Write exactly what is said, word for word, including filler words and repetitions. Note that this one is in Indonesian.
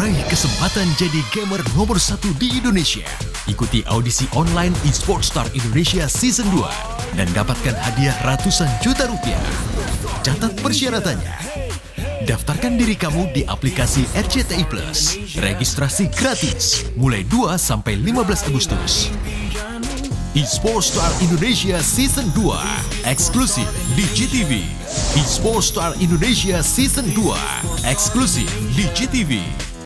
Raih kesempatan jadi gamer nomor satu di Indonesia. Ikuti audisi online eSports Star Indonesia Season dua dan dapatkan hadiah ratusan juta rupiah. Catat persyaratannya. Daftarkan diri kamu di aplikasi R C T I Plus. Registrasi gratis mulai dua sampai lima belas Agustus. eSports Star Indonesia Season dua eksklusif di G T V. eSports Star Indonesia Season dua eksklusif di G T V.